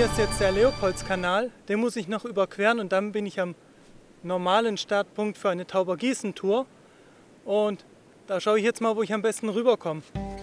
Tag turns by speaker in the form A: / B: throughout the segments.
A: hier ist jetzt der Leopoldskanal, den muss ich noch überqueren und dann bin ich am normalen Startpunkt für eine Taubergießen-Tour. Und da schaue ich jetzt mal, wo ich am besten rüberkomme.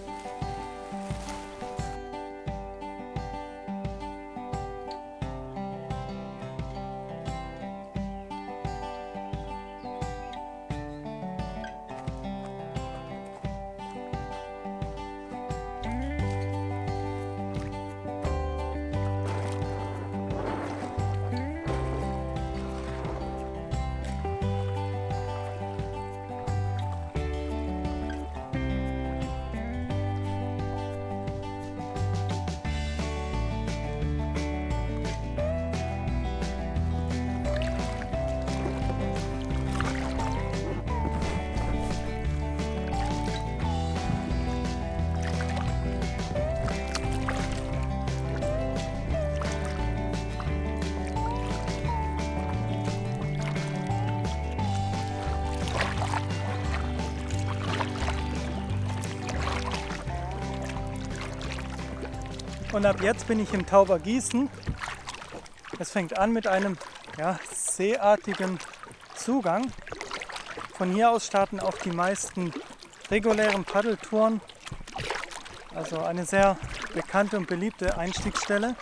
A: Und ab jetzt bin ich im Taubergießen. Es fängt an mit einem seeartigen Zugang. Von hier aus starten auch die meisten regulären Paddeltouren. Also eine sehr bekannte und beliebte Einstiegsstelle.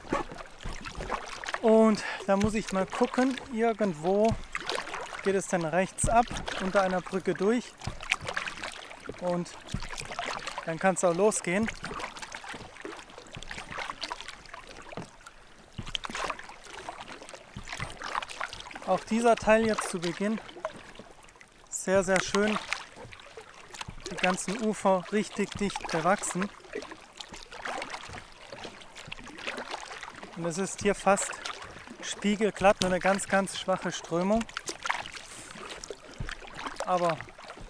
A: Und da muss ich mal gucken, irgendwo geht es dann rechts ab, unter einer Brücke durch. Und dann kann es auch losgehen. Auch dieser Teil jetzt zu Beginn, sehr, sehr schön. Die ganzen Ufer richtig dicht bewachsen. Und es ist hier fast spiegelglatt, nur eine ganz, ganz schwache Strömung. Aber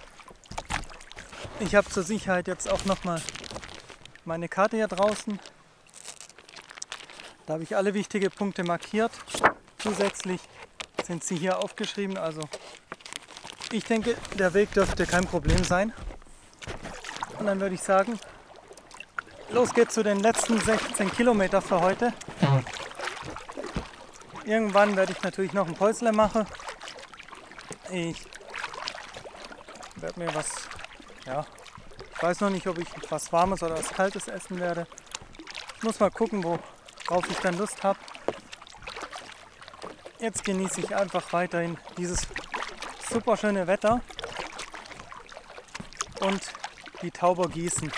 A: ich habe zur Sicherheit jetzt auch nochmal meine Karte hier draußen. Da habe ich alle wichtigen Punkte markiert. Zusätzlich sind sie hier aufgeschrieben, also ich denke, der Weg dürfte kein Problem sein. Und dann würde ich sagen, los geht's zu den letzten 16 Kilometer für heute. Irgendwann werde ich natürlich noch ein Päusle machen. Ich werde mir ich weiß noch nicht, ob ich was Warmes oder was Kaltes essen werde. Ich muss mal gucken, worauf ich dann Lust habe. Jetzt genieße ich einfach weiterhin dieses super schöne Wetter und die Taubergießen.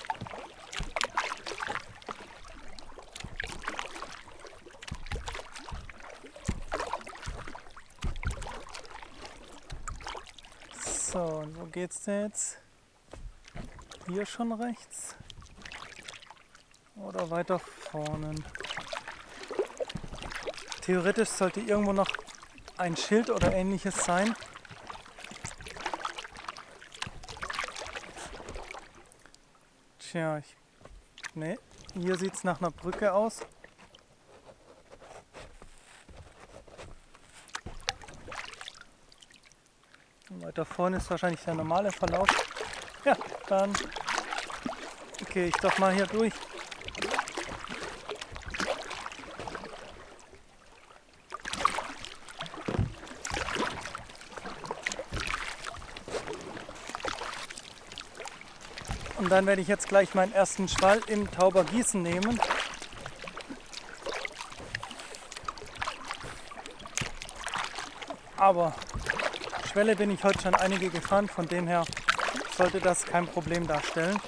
A: So, und wo geht's denn jetzt? Hier schon rechts? Oder weiter vorne? Theoretisch sollte irgendwo noch ein Schild oder ähnliches sein. Tja, hier sieht es nach einer Brücke aus. Und weiter vorne ist wahrscheinlich der normale Verlauf. Ja, dann gehe ich doch mal hier durch. Und dann werde ich jetzt gleich meinen ersten Schwall im Taubergießen nehmen. Aber Schwelle bin ich heute schon einige gefahren, von dem her sollte das kein Problem darstellen.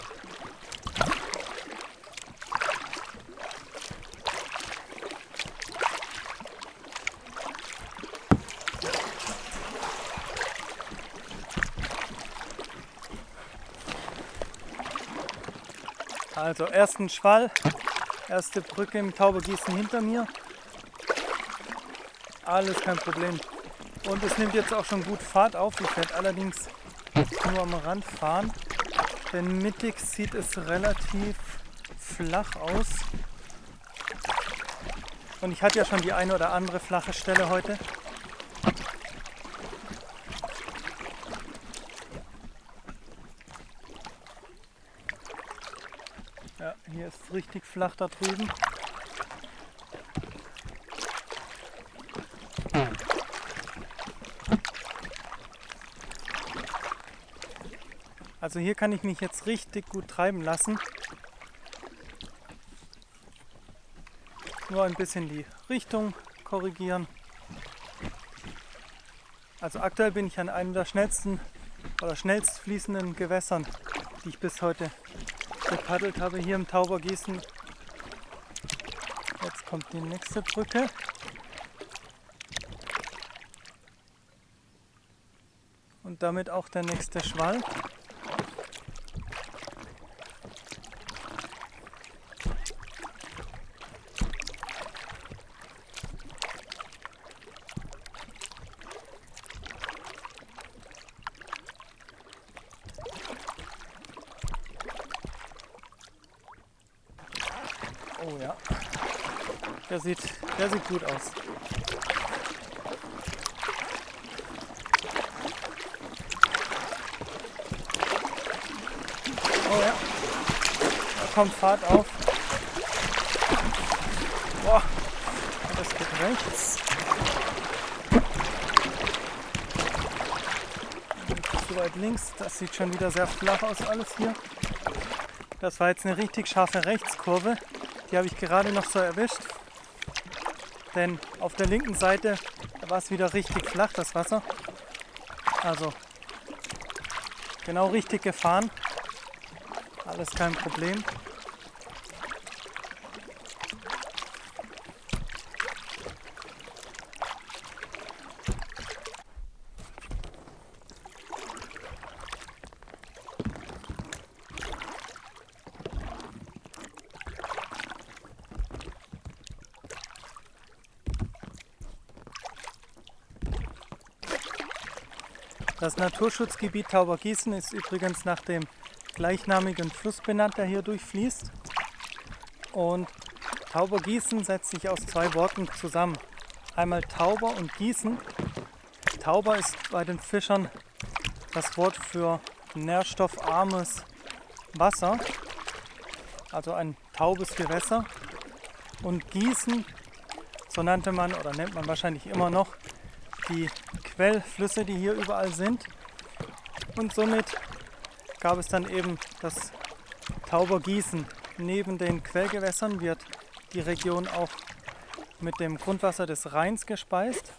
A: Also ersten Schwall, erste Brücke im Taubergießen hinter mir. Alles kein Problem. Und es nimmt jetzt auch schon gut Fahrt auf. Ich werde allerdings nur am Rand fahren, denn mittig sieht es relativ flach aus. Und ich hatte ja schon die eine oder andere flache Stelle heute. Ja, hier ist es richtig flach da drüben. Also hier kann ich mich jetzt richtig gut treiben lassen. Nur ein bisschen die Richtung korrigieren. Also aktuell bin ich an einem der schnellsten oder schnellst fließenden Gewässern, die ich bis heute gepaddelt habe, hier im Taubergießen. Jetzt kommt die nächste Brücke. Und damit auch der nächste Schwall. Oh ja, der sieht gut aus. Oh ja, da kommt Fahrt auf. Boah, das geht rechts. Nicht zu weit links, das sieht schon wieder sehr flach aus alles hier. Das war jetzt eine richtig scharfe Rechtskurve. Die habe ich gerade noch so erwischt, denn auf der linken Seite war es wieder richtig flach, das Wasser. Also genau richtig gefahren, alles kein Problem. Das Naturschutzgebiet Taubergießen ist übrigens nach dem gleichnamigen Fluss benannt, der hier durchfließt. Und Taubergießen setzt sich aus zwei Worten zusammen. Einmal Tauber und Gießen. Tauber ist bei den Fischern das Wort für nährstoffarmes Wasser, also ein taubes Gewässer. Und Gießen, so nannte man oder nennt man wahrscheinlich immer noch die Quellflüsse, die hier überall sind. Und somit gab es dann eben das Taubergießen. Neben den Quellgewässern wird die Region auch mit dem Grundwasser des Rheins gespeist.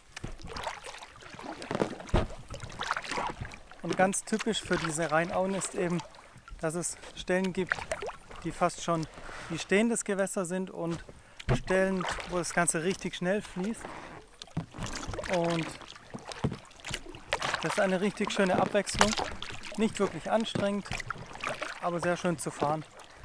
A: Und ganz typisch für diese Rheinauen ist eben, dass es Stellen gibt, die fast schon wie stehendes Gewässer sind und Stellen, wo das Ganze richtig schnell fließt. Und das ist eine richtig schöne Abwechslung. Nicht wirklich anstrengend, aber sehr schön zu fahren.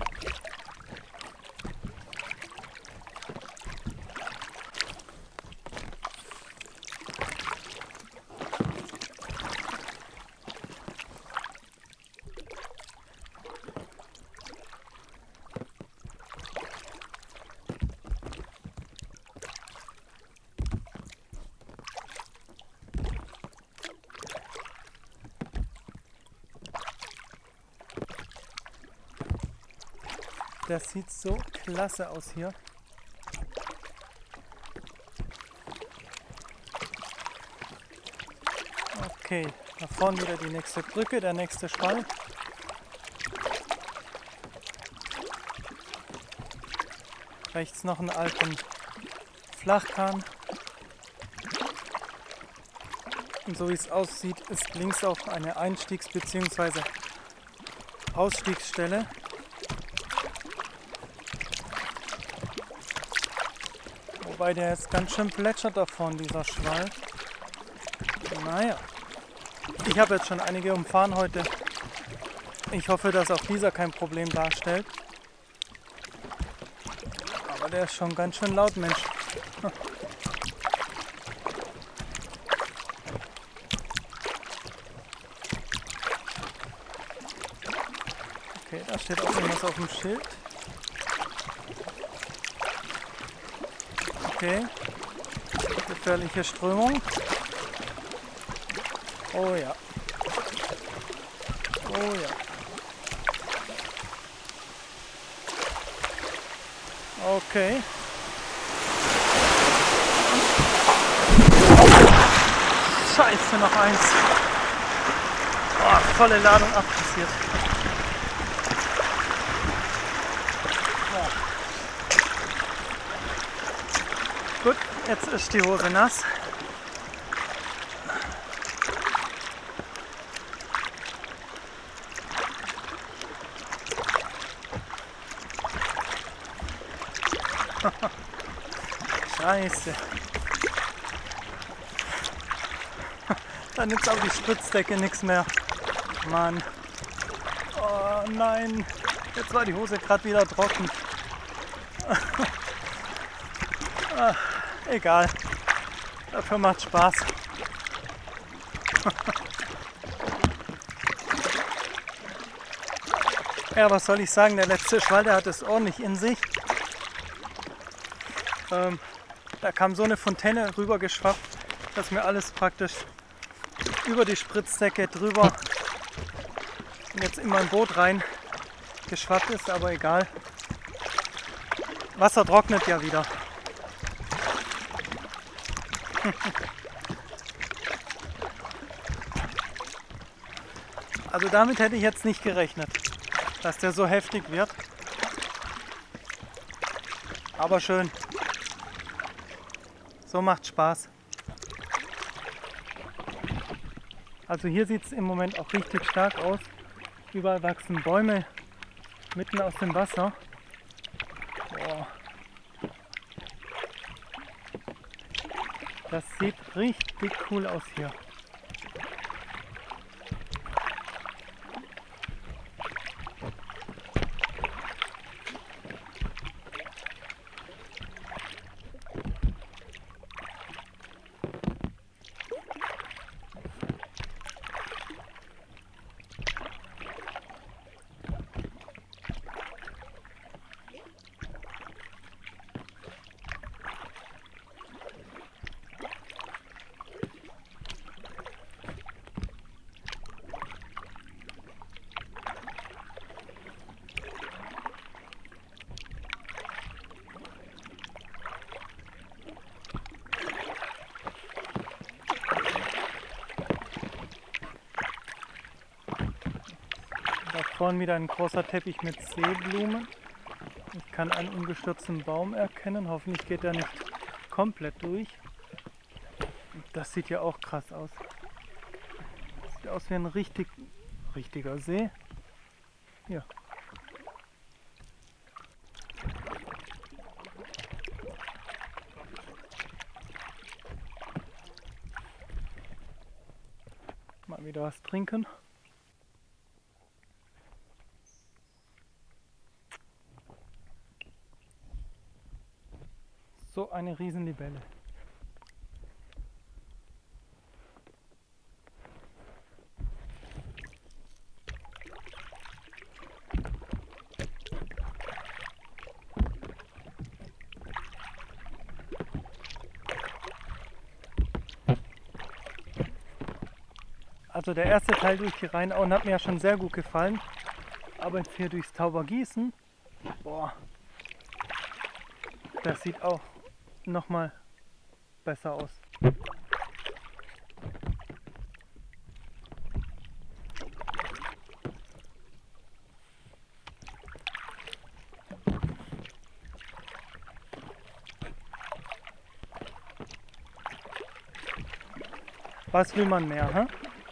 A: Das sieht so klasse aus hier. Okay, da vorne wieder die nächste Brücke, der nächste Schwall. Rechts noch einen alten Flachkahn. Und so wie es aussieht, ist links auch eine Einstiegs- bzw. Ausstiegsstelle. Wobei der jetzt ganz schön plätschert da vorne, dieser Schwall. Naja, ich habe jetzt schon einige umfahren heute. Ich hoffe, dass auch dieser kein Problem darstellt. Aber der ist schon ganz schön laut, Mensch. Okay, da steht auch irgendwas auf dem Schild. Okay, gefährliche Strömung. Oh ja. Oh ja. Okay. Scheiße, noch eins. Oh, volle Ladung abkassiert. Ja. Gut, jetzt ist die Hose nass. Scheiße. Dann nützt auch die Spritzdecke nichts mehr. Mann. Oh nein. Jetzt war die Hose gerade wieder trocken. Egal. Dafür macht Spaß. Ja, was soll ich sagen? Der letzte Schwall, der hat es ordentlich in sich. Da kam so eine Fontäne rüber geschwappt, dass mir alles praktisch über die Spritzdecke drüber und jetzt in mein Boot rein geschwappt ist, aber egal. Wasser trocknet ja wieder. Also damit hätte ich jetzt nicht gerechnet, dass der so heftig wird. Aber schön. So macht Spaß. Also hier sieht es im Moment auch richtig stark aus. Überall wachsen Bäume mitten aus dem Wasser. Boah. Das sieht richtig cool aus hier. Da vorne wieder ein großer Teppich mit Seeblumen. Ich kann einen umgestürzten Baum erkennen. Hoffentlich geht er nicht komplett durch. Das sieht ja auch krass aus. Sieht aus wie ein richtiger See. Hier. Mal wieder was trinken. So eine Riesenlibelle. Also der erste Teil durch die Rheinauen hat mir ja schon sehr gut gefallen. Aber jetzt hier durchs Taubergießen, boah, das sieht auch noch mal besser aus. Was will man mehr, hä?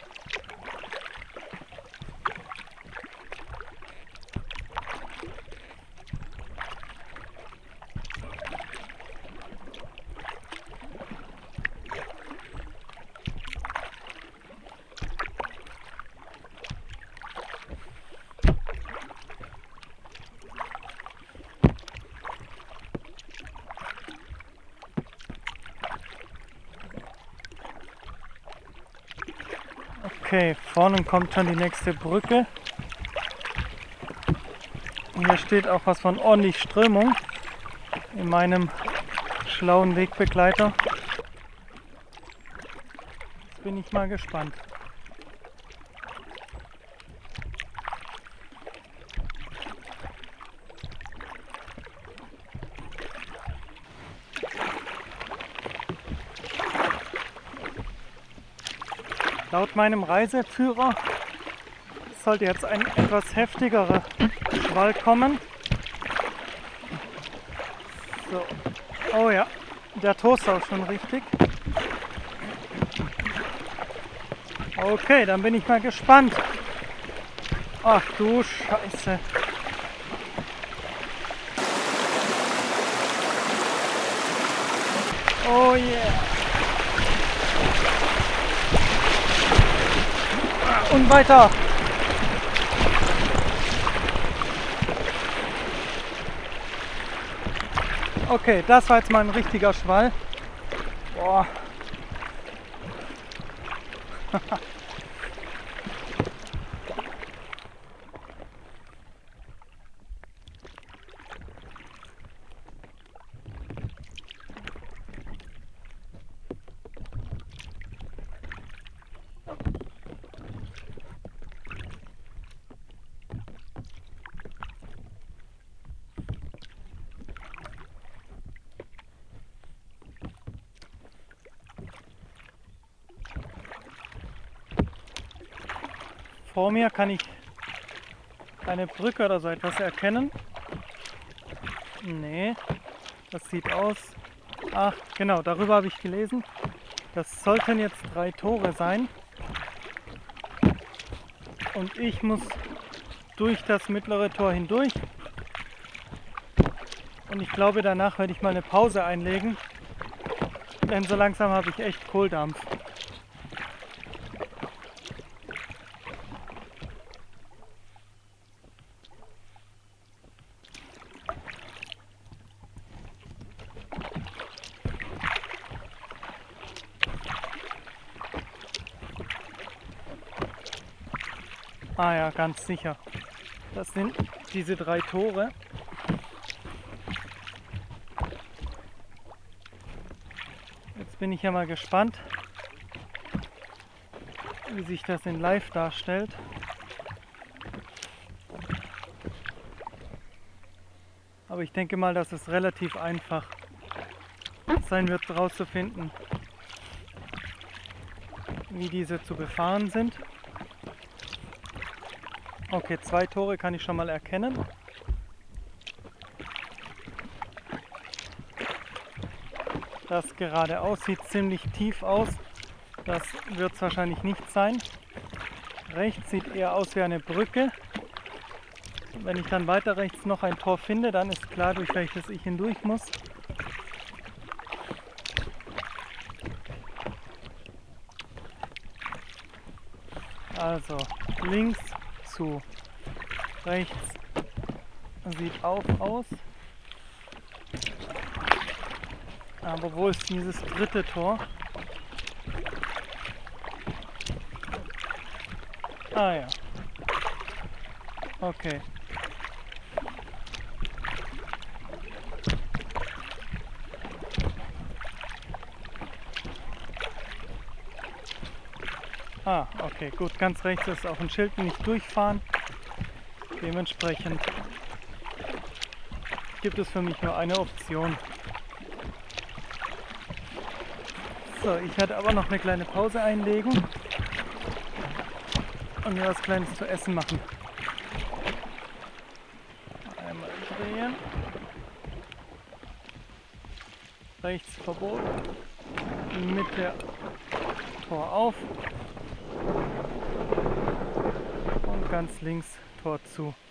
A: Okay, vorne kommt schon die nächste Brücke. Und hier steht auch was von ordentlich Strömung in meinem schlauen Wegbegleiter. Jetzt bin ich mal gespannt. Laut meinem Reiseführer sollte jetzt ein etwas heftigerer Schwall kommen. So. Oh ja, der Toast auch schon richtig. Okay, dann bin ich mal gespannt. Ach du Scheiße. Oh yeah. Und weiter. Okay, das war jetzt mal ein richtiger Schwall. Boah. Vor mir kann ich eine Brücke oder so etwas erkennen. Nee, das sieht aus. Ach, genau, darüber habe ich gelesen. Das sollten jetzt 3 Tore sein. Und ich muss durch das mittlere Tor hindurch. Und ich glaube, danach werde ich mal eine Pause einlegen. Denn so langsam habe ich echt Kohldampf. Ah ja, ganz sicher. Das sind diese 3 Tore. Jetzt bin ich ja mal gespannt, wie sich das in Live darstellt. Aber ich denke mal, dass es relativ einfach sein wird, herauszufinden, wie diese zu befahren sind. Okay, 2 Tore kann ich schon mal erkennen. Das geradeaus sieht ziemlich tief aus. Das wird es wahrscheinlich nicht sein. Rechts sieht eher aus wie eine Brücke. Wenn ich dann weiter rechts noch ein Tor finde, dann ist klar, durch welches ich hindurch muss. Also links zu rechts sieht auf aus. Aber wo ist dieses dritte Tor? Ah ja. Okay. Ah, okay, gut. Ganz rechts ist auch ein Schild, nicht durchfahren. Dementsprechend gibt es für mich nur eine Option. So, ich werde aber noch eine kleine Pause einlegen und mir was Kleines zu essen machen. Einmal drehen. Rechts Verbot. Mitte Tor auf. Und ganz links Tor zu.